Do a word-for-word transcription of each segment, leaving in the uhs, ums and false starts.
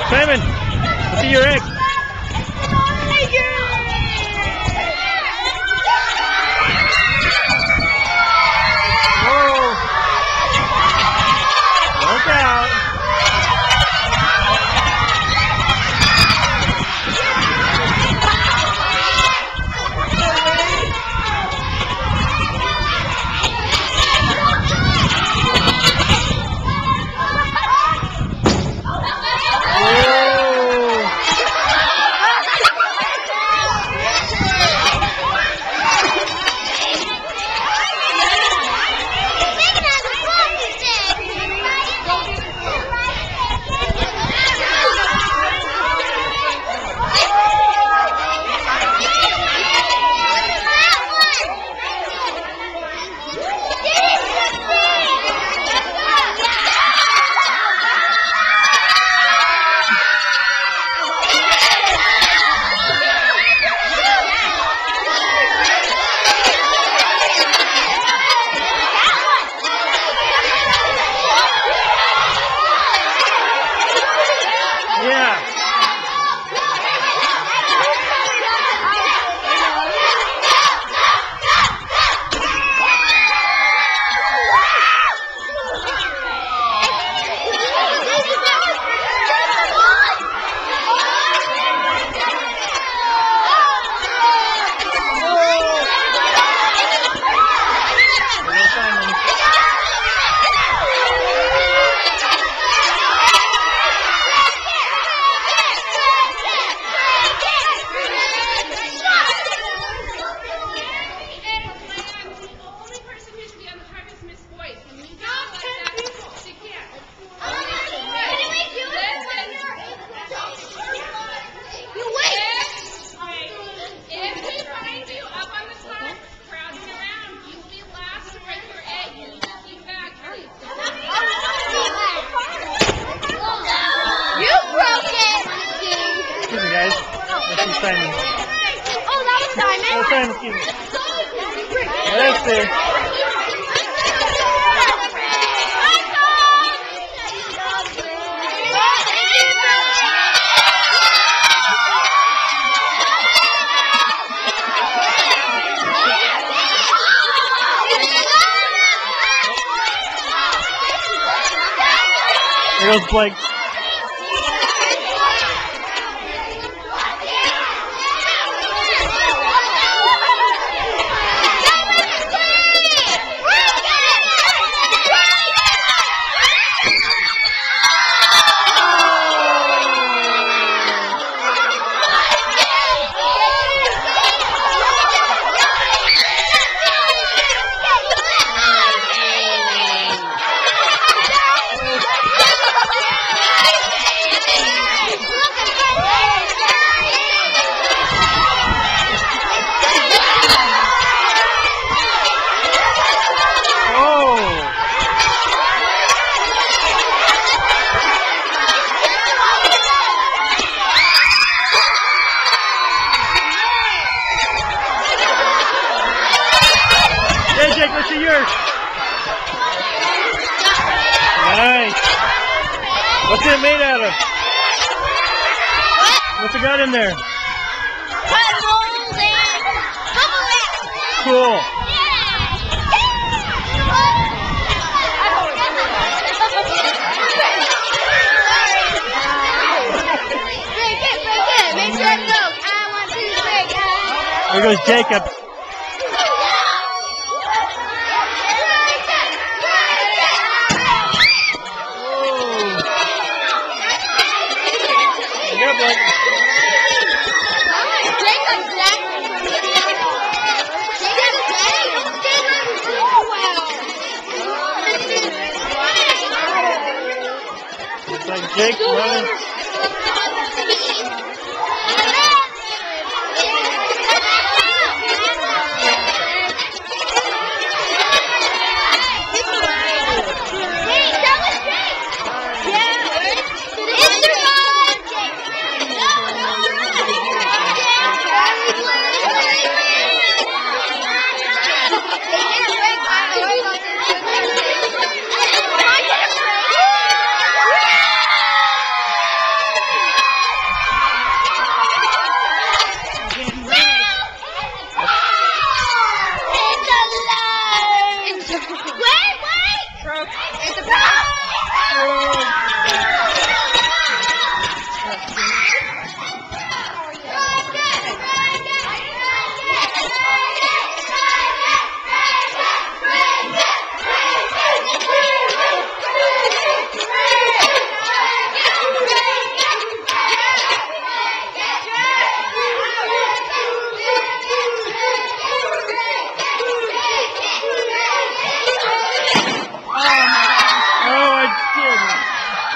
Simon, let's see your egg. Whoa! Look out! Simon. Oh, that was Simon? Oh, Simon, excuse me. That's there. There goes Blake. Jake, let's see yours. Nice. What's it made out of? What? What's it got in there? Puzzles and bubble wrap. Cool. Break it, break it. Make sure it goes. I want to break it. There goes Jacob. Looks like Jake running.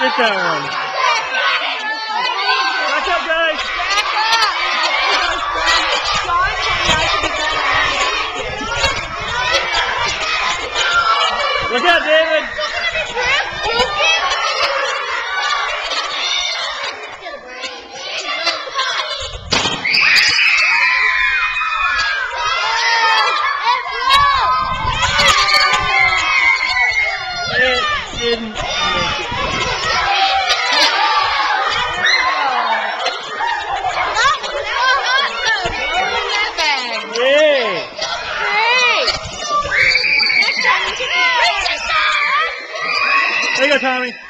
Get that one. Back up, guys. Look out, David. It didn't make it. Yay! There you go, Tommy.